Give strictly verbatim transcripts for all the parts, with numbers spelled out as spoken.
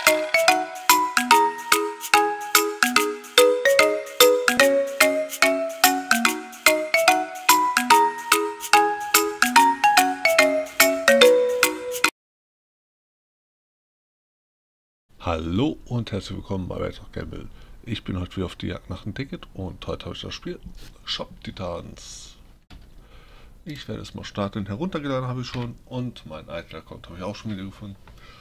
Hallo und herzlich willkommen bei Red Gamble. Ich bin heute wieder auf die Jagd nach dem Ticket und heute habe ich das Spiel Shop Titans. Ich werde es mal starten. Heruntergeladen habe ich schon und mein Idle-Account habe ich auch schon wieder gefunden.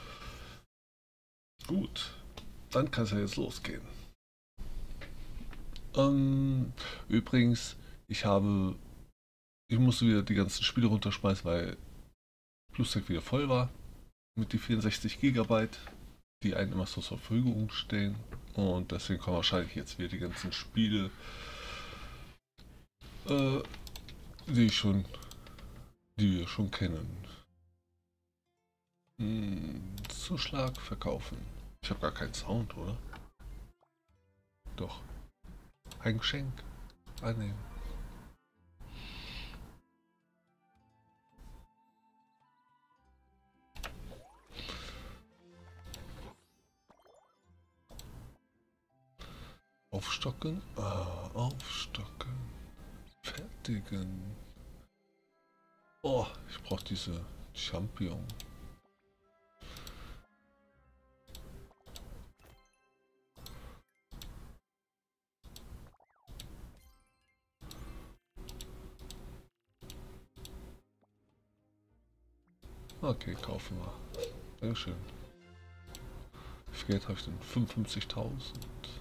Gut, dann kann es ja jetzt losgehen. Ähm, übrigens, ich habe, ich musste wieder die ganzen Spiele runterschmeißen, weil Plusdeck wieder voll war mit die vierundsechzig Gigabyte, die einem immer so zur Verfügung stehen. Und deswegen kommen wahrscheinlich jetzt wieder die ganzen Spiele, äh, die ich schon, die wir schon kennen. Hm, Zuschlag verkaufen. Ich habe gar keinen Sound, oder? Doch. Ein Geschenk. Annehmen. Aufstocken. Ah, aufstocken. Fertigen. Oh, ich brauche diese Champion. Okay, kaufen wir. Dankeschön. Wie viel Geld habe ich denn? fünfundfünfzigtausend.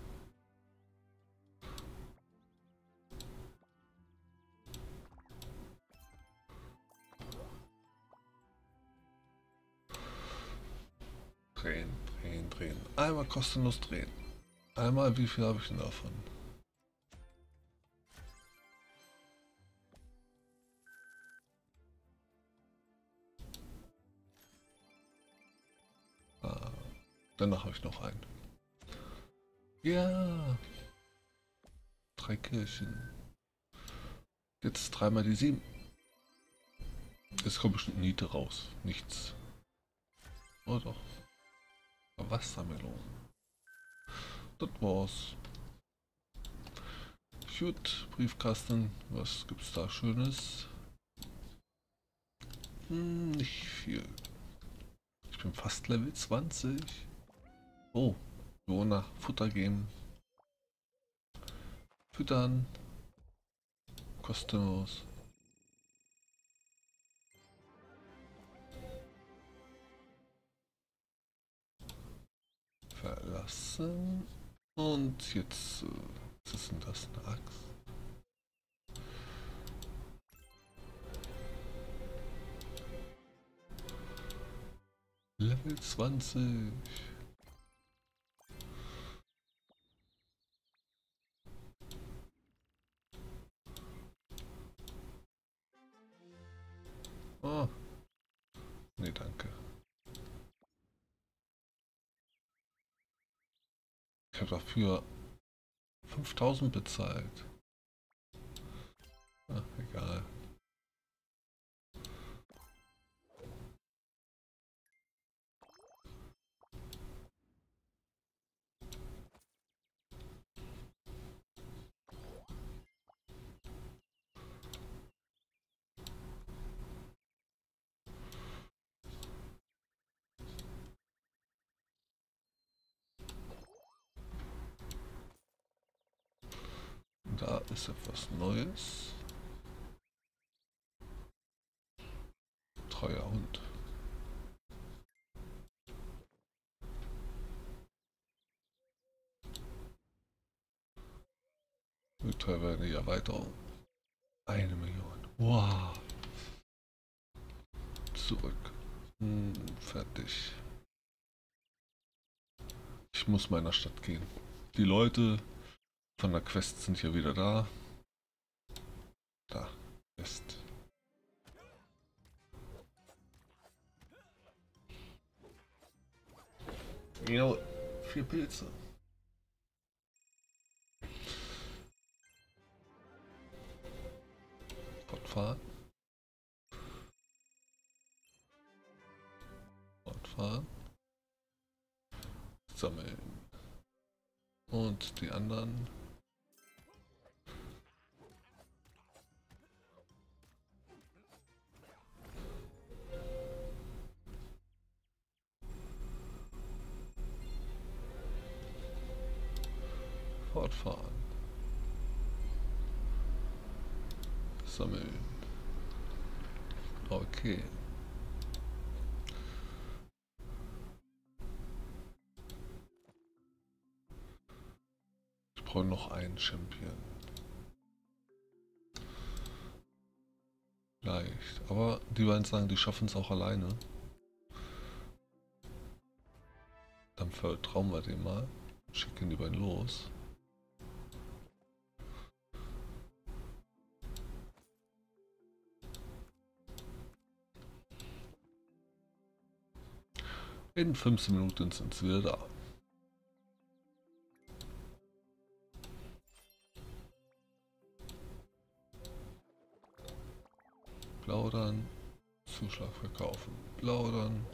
Drehen, drehen, drehen. Einmal kostenlos drehen. Einmal, wie viel habe ich denn davon? Ah, danach habe ich noch einen. Ja. Drei Kirchen. Jetzt dreimal die sieben. Jetzt kommt bestimmt Niete raus. Nichts. Oh doch. Wassermelone. Das war's. Gut, Briefkasten. Was gibt's da Schönes? Hm, nicht viel. Ich bin fast Level zwanzig. Oh, Bewohner Futter geben. Füttern. Kostenlos. Verlassen. Und jetzt, was ist denn das? Eine Axt? Level zwanzig. Oh. Nee, danke. Ich habe dafür fünftausend bezahlt. Ach, egal. Da ist etwas Neues. Treuer Hund. Wie teuer wäre die Erweiterung? Eine Million. Wow. Zurück. Hm, fertig. Ich muss meiner Stadt gehen. Die Leute von der Quest sind hier wieder da. Da. Quest. Jo, vier Pilze. Fortfahren. Fortfahren. sammeln. Und die anderen. Fortfahren. Sammeln. Okay. Ich brauche noch einen Champion. Leicht. Aber die beiden sagen, die schaffen es auch alleine. Dann vertrauen wir dem mal. Schicken die beiden los. In fünfzehn Minuten sind sie wieder da. Plaudern, Zuschlag verkaufen. Plaudern,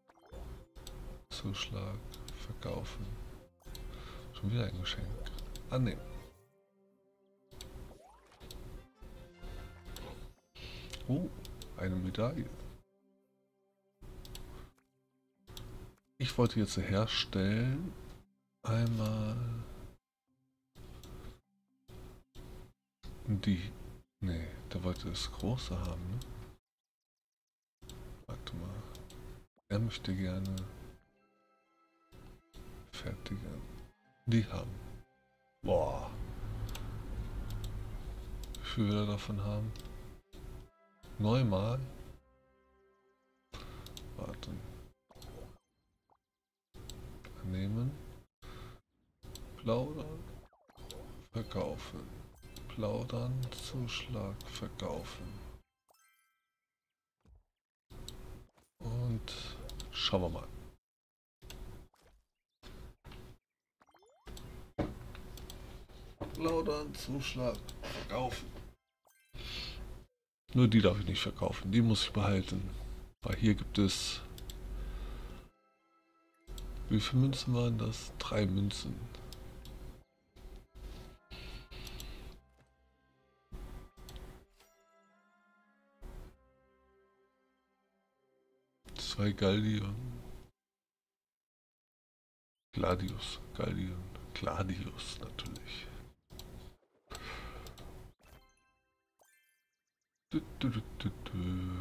Zuschlag verkaufen. Schon wieder ein Geschenk. Annehmen. Oh, eine Medaille. Ich wollte jetzt herstellen. Einmal die. Nee, der wollte das große haben, ne? Warte mal. Er möchte gerne fertigen. Die haben. Boah. Wie viel will er davon haben? Neunmal. Warte. Nehmen. Plaudern. Verkaufen. Plaudern. Zuschlag. Verkaufen. Und schauen wir mal. Plaudern. Zuschlag. Verkaufen. Nur die darf ich nicht verkaufen. Die muss ich behalten. Weil hier gibt es... Wie viele Münzen waren das? Drei Münzen. Zwei Galdion. Gladius. Galdion. Gladius natürlich. Du, du, du, du, du.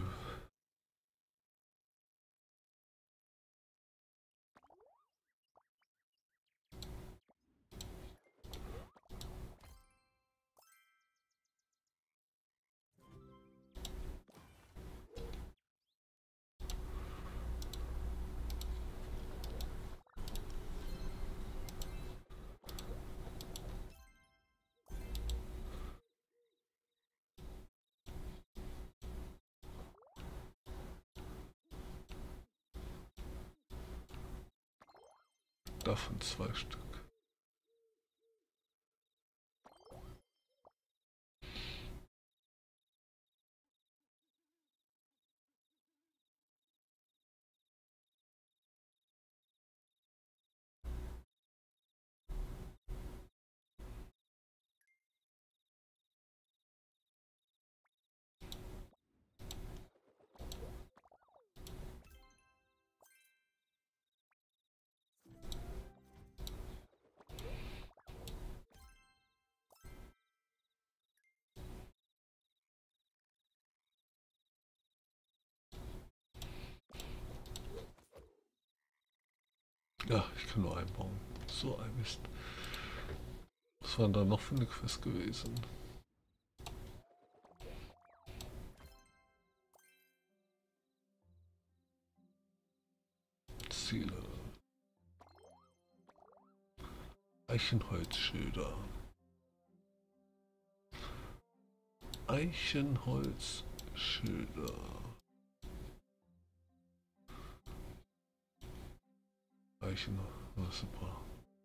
Davon zwei Stück. Ja, ich kann nur einbauen. So ein Mist. Was war da noch für eine Quest gewesen? Ziele. Eichenholzschilder. Eichenholzschilder. Eichen, oh, super.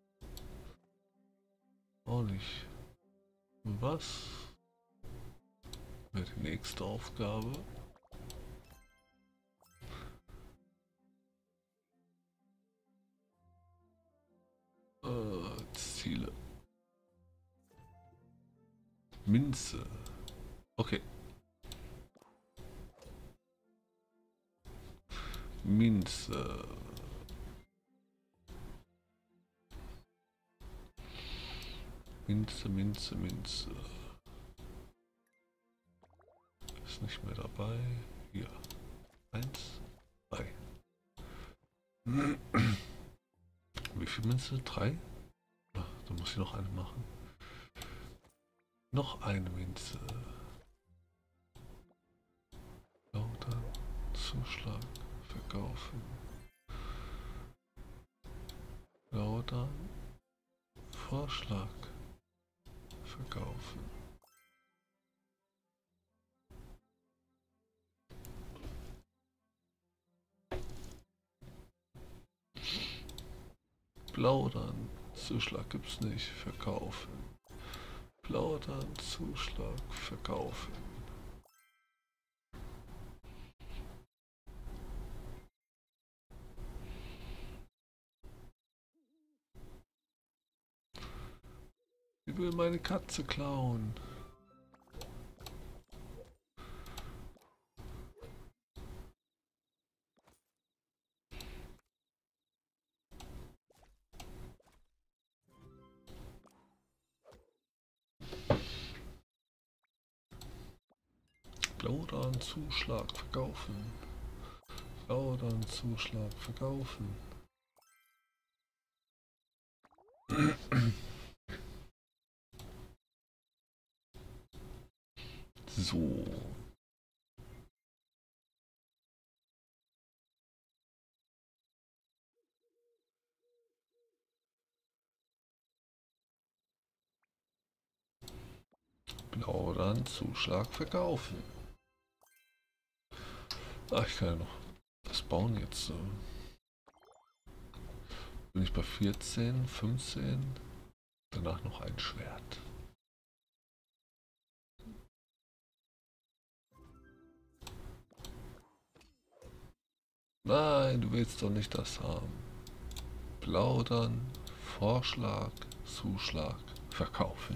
Auch nicht. Was wäre die nächste Aufgabe? Ziele. Minze. Okay. Minze. Minze, Minze, Minze. Ist nicht mehr dabei. Hier. Eins, zwei. Wie viel Minze? Drei? Ach, da muss ich noch eine machen. Noch eine Minze. Lauter Zuschlag verkaufen. Lauter Vorschlag verkaufen. Plaudern, Zuschlag gibt's nicht, verkaufen. Plaudern, Zuschlag, verkaufen. Ich will meine Katze klauen. Plaudern, Zuschlag, verkaufen. Plaudern, Zuschlag, verkaufen. So. Plaudern, Zuschlag, verkaufen. Ach, ich kann ja noch das bauen jetzt. So. Bin ich bei vierzehn, fünfzehn. Danach noch ein Schwert. Nein, du willst doch nicht das haben. Plaudern, Vorschlag, Zuschlag, verkaufen.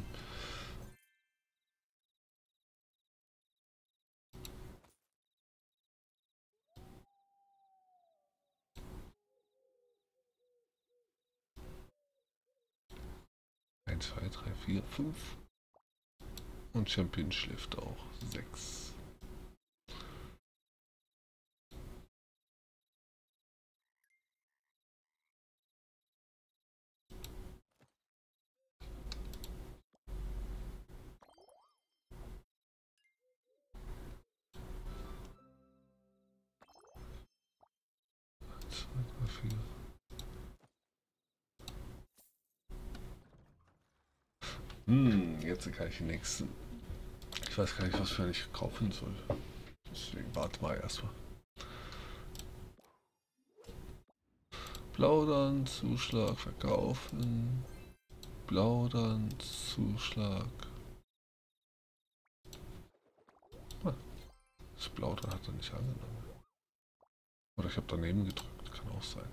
eins, zwei, drei, vier, fünf. Und Champion schläft auch. sechs. zwei, drei, vier. Hm, jetzt kann ich den nächsten. Ich weiß gar nicht, was für ich kaufen soll. Deswegen warte mal erstmal. Plaudern, Zuschlag, verkaufen. Plaudern, Zuschlag. Ah, das Plaudern hat er nicht angenommen. Oder ich habe daneben gedrückt, kann auch sein.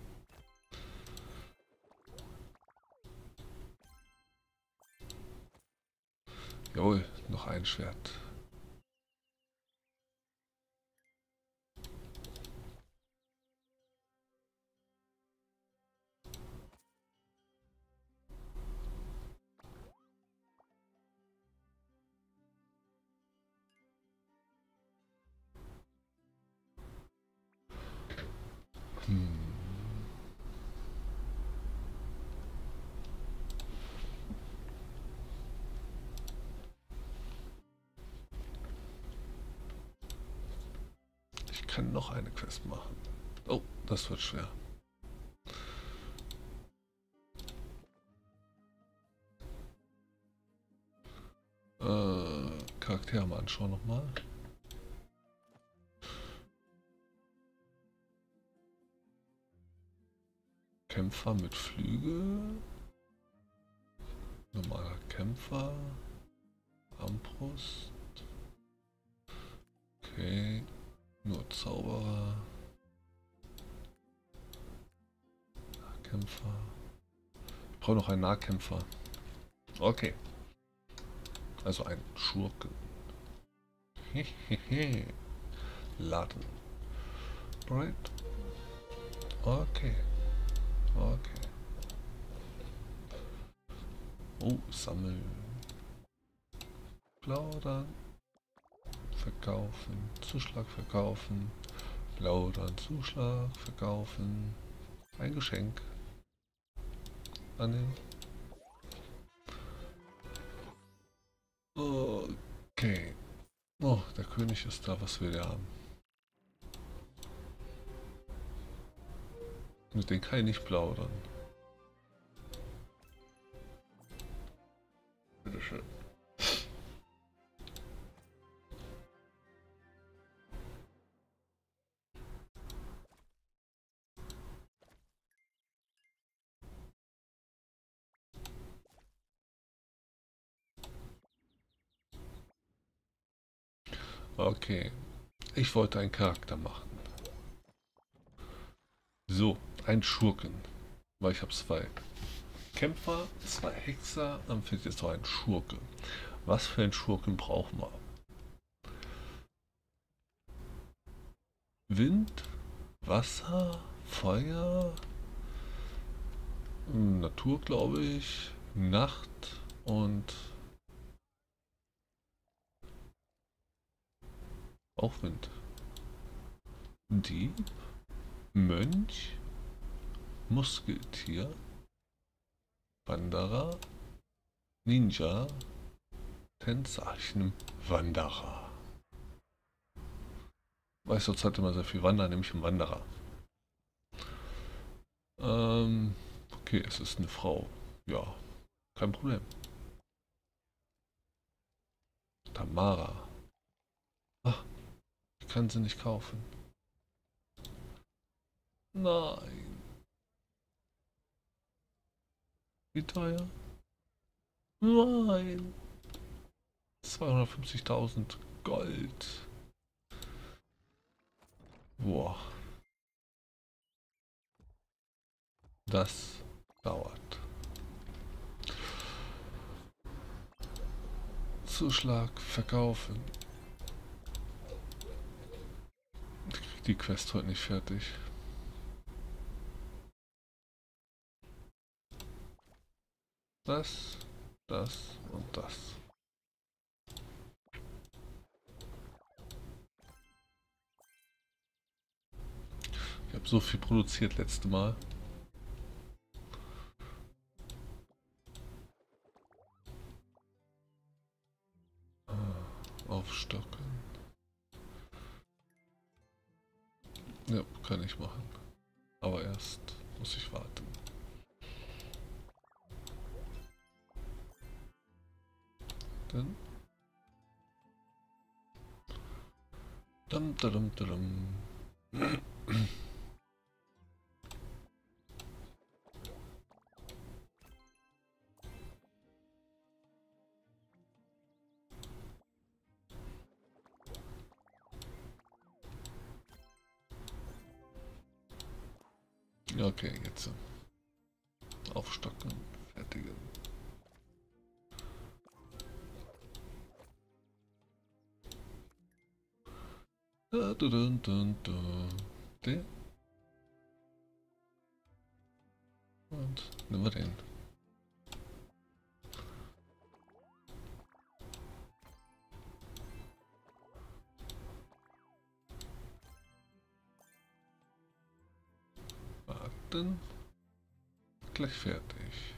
Jawohl, noch ein Schwert. Hm. Ich kann noch eine Quest machen. Oh, das wird schwer. Äh, Charaktere mal anschauen nochmal. Kämpfer mit Flügel. Normaler Kämpfer. Armbrust. Okay. Nur Zauberer. Kämpfer. Ich brauche noch einen Nahkämpfer. Okay. Also ein Schurken. Hehehe. Laden. Right. Okay. Okay. Oh, sammeln. Plaudern. Verkaufen. Zuschlag verkaufen. Plaudern. Zuschlag verkaufen. Ein Geschenk. Annehmen. Okay. Oh, der König ist da. Was will er haben? Mit denen kann ich nicht plaudern. Bitteschön. Okay. Ich wollte einen Charakter machen. So, ein Schurken. Weil ich habe zwei Kämpfer, zwei Hexer, dann fehlt jetzt noch ein Schurke. Was für ein Schurken brauchen wir? Wind, Wasser, Feuer, Natur, glaube ich, Nacht und auch Wind. Dieb, Mönch, Muskeltier, Wanderer, Ninja, Tänzer. Ich nehme Wanderer. Weil ich zurzeit immer sehr viel wandern, nehme ich einen Wanderer. Ähm, okay, es ist eine Frau. Ja, kein Problem. Tamara. Ach, ich kann sie nicht kaufen. Nein. Wie teuer? Nein. zweihundertfünfzigtausend Gold. Boah. Das dauert. Zuschlag, verkaufen. Ich krieg die Quest heute nicht fertig. Das, das und das. Ich habe so viel produziert letzte Mal. Aufstocken. Ja, kann ich machen. Aber erst muss ich warten. Dann. Dum, dum, dum, dum. Okay, jetzt aufstocken, fertigen. Da, da, da, da, da. Den. Und nehmen wir den. Warten. Gleich fertig.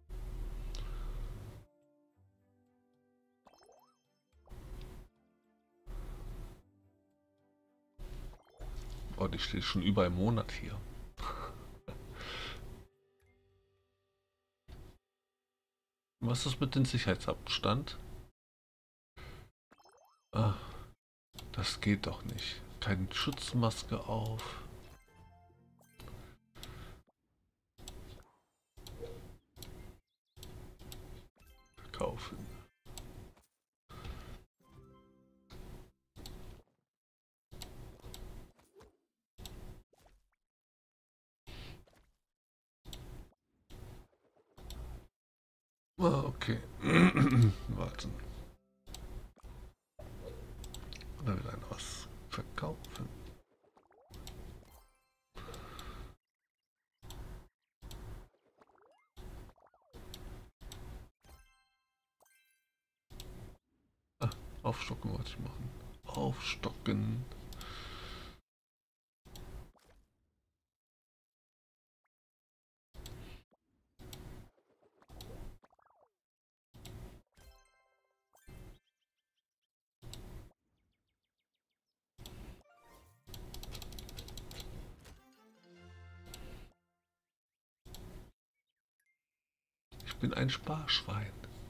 Oh, die steht schon über einen Monat hier. Was ist mit dem Sicherheitsabstand? Ah, das geht doch nicht. Keine Schutzmaske auf. Verkaufen. Ah, okay. Warten. Da will einer was verkaufen. Ah, aufstocken wollte ich machen. Aufstocken. Ich bin ein Sparschwein.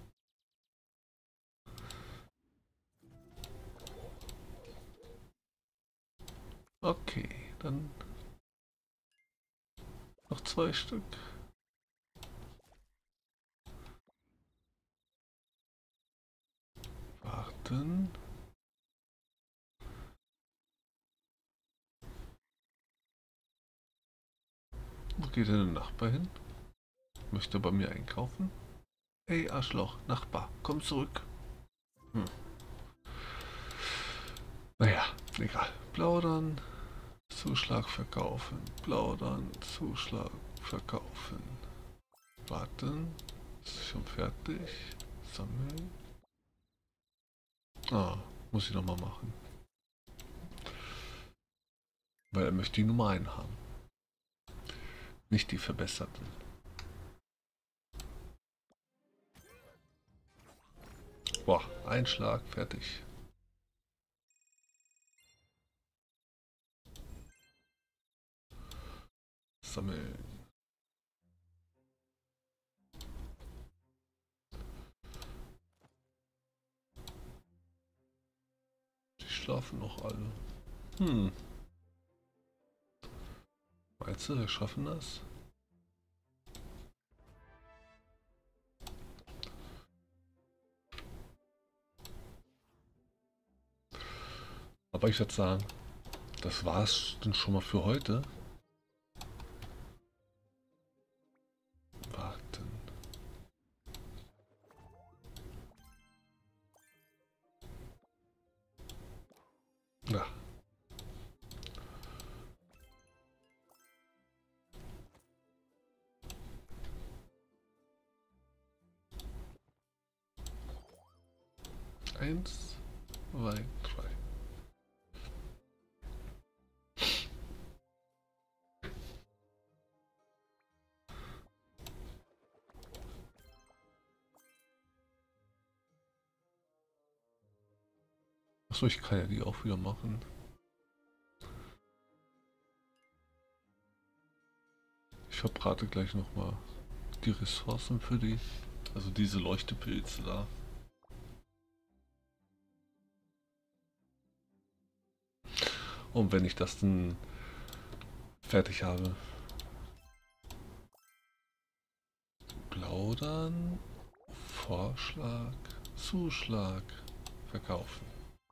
Okay, dann noch zwei Stück. Warten. Wo geht denn der Nachbar hin? Möchte bei mir einkaufen? Hey Arschloch, Nachbar, komm zurück. Hm. Naja, egal. Plaudern, Zuschlag verkaufen. Plaudern, Zuschlag verkaufen. Warten. Ist schon fertig. Sammeln. Ah, muss ich nochmal machen. Weil er möchte die Nummer eins haben. Nicht die verbesserten. Boah, Einschlag, fertig. Sammeln. Die schlafen noch alle. Hm. Meinst du, wir schaffen das? Aber ich würde sagen, das war's dann schon mal für heute. Warten. Ja. Eins, zwei, drei. Achso, ich kann ja die auch wieder machen. Ich verbrate gleich nochmal die Ressourcen für die, also diese Leuchtepilze da. Und wenn ich das dann fertig habe, plaudern, Vorschlag, Zuschlag, verkaufen.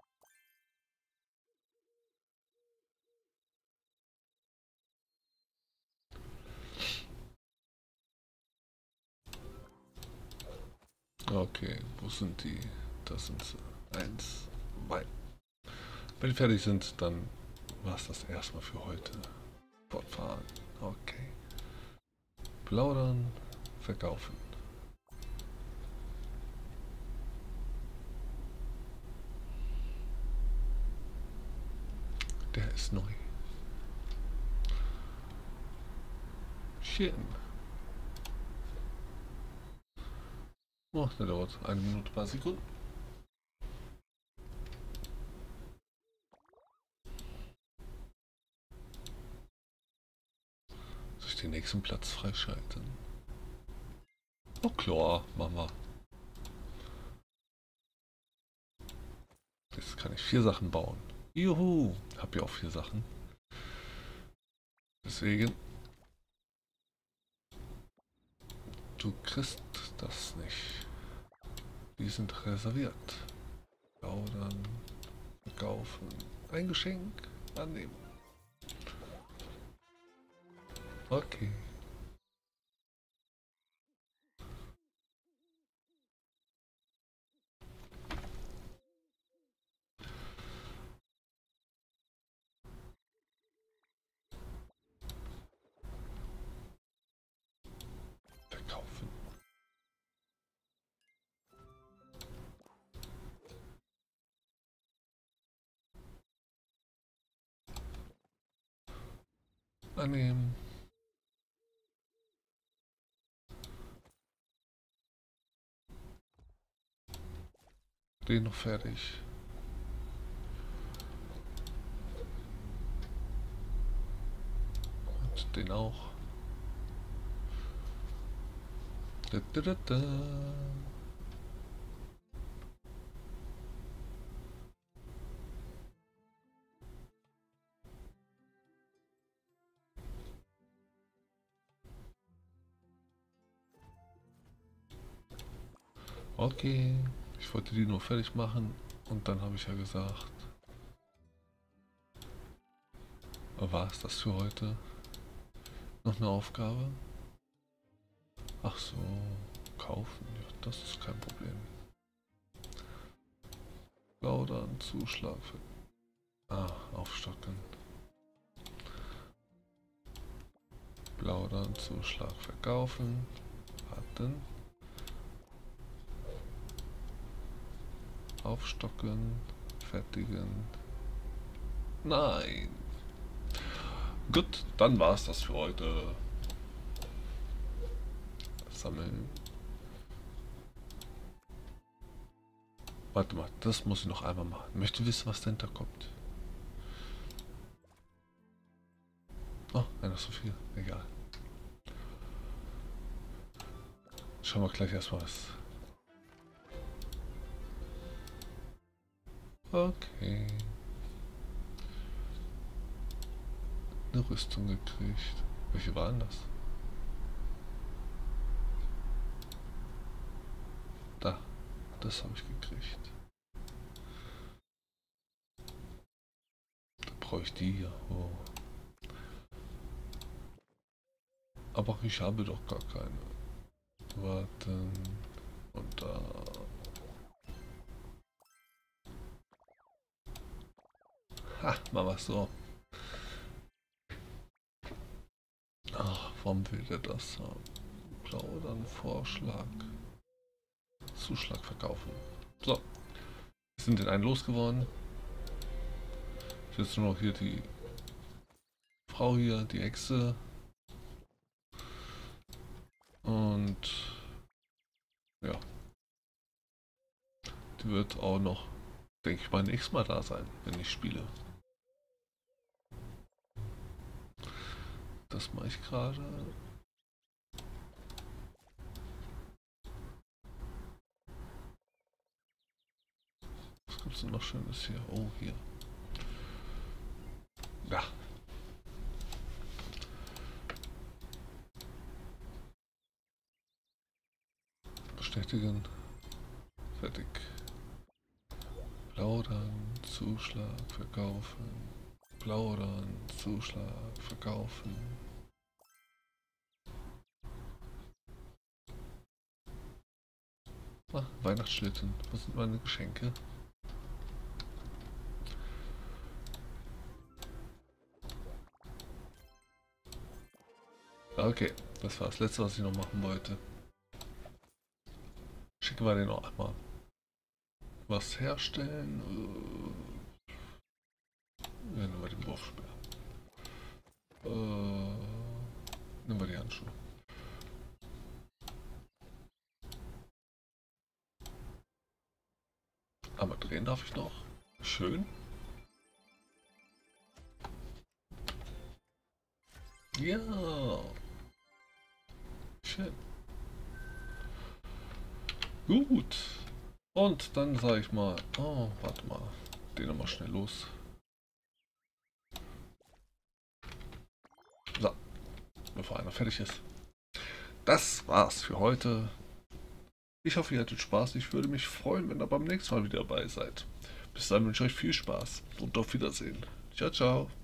Okay, wo sind die? Das sind sie. Eins, zwei. Wenn die fertig sind, dann war es das erstmal für heute. Fortfahren. Okay. Plaudern, verkaufen. Der ist neu. Schön. Oh, der dauert eine Minute, ein paar Sekunden. Soll ich den nächsten Platz freischalten? Oh klar, machen wir. Jetzt kann ich vier Sachen bauen. Juhu, hab ja auch vier Sachen. Deswegen, du kriegst das nicht. Die sind reserviert. Plaudern, verkaufen, ein Geschenk annehmen. Okay. Annehmen. Den noch fertig. Und den auch. Da, da, da, da. Okay, ich wollte die nur fertig machen und dann habe ich ja gesagt, war es das für heute? Noch eine Aufgabe? Ach so, kaufen, ja, das ist kein Problem. Plaudern, Zuschlag, ah, aufstocken. Plaudern, Zuschlag, verkaufen, warten. Aufstocken, fertigen. Nein. Gut, dann war es das für heute. Sammeln. Warte mal, das muss ich noch einmal machen. Ich möchte wissen, was dahinter kommt. Oh, einer zu viel. Egal. Schauen wir gleich erstmal was. Okay. Eine Rüstung gekriegt. Welche waren das? Da. Das habe ich gekriegt. Da brauche ich die hier. Oh. Aber ich habe doch gar keine. Warten. Und da. Ha, mal was so. Ach, warum will der das haben? Plaudern, Vorschlag. Zuschlag verkaufen. So. Wir sind in einen losgeworden. Jetzt nur noch hier die Frau hier, die Echse. Und ja. Die wird auch noch, denke ich mal, nächstes Mal da sein, wenn ich spiele. Das mache ich gerade. Was gibt es denn noch Schönes hier? Oh, hier. Ja. Bestätigen. Fertig. Plaudern, Zuschlag, verkaufen. Plaudern, Zuschlag, verkaufen. Ah, Weihnachtsschlitten. Was sind meine Geschenke? Okay, das war das letzte, was ich noch machen wollte. Schicken wir den noch einmal. Was herstellen? Ja, nehmen wir den Wurfspeer. Äh, nehmen wir die Handschuhe. Aber drehen darf ich noch. Schön. Ja. Schön. Gut. Und dann sage ich mal, oh, warte mal, den nochmal schnell los. So, bevor einer fertig ist. Das war's für heute. Ich hoffe, ihr hattet Spaß. Ich würde mich freuen, wenn ihr beim nächsten Mal wieder dabei seid. Bis dann wünsche ich euch viel Spaß und auf Wiedersehen. Ciao, ciao.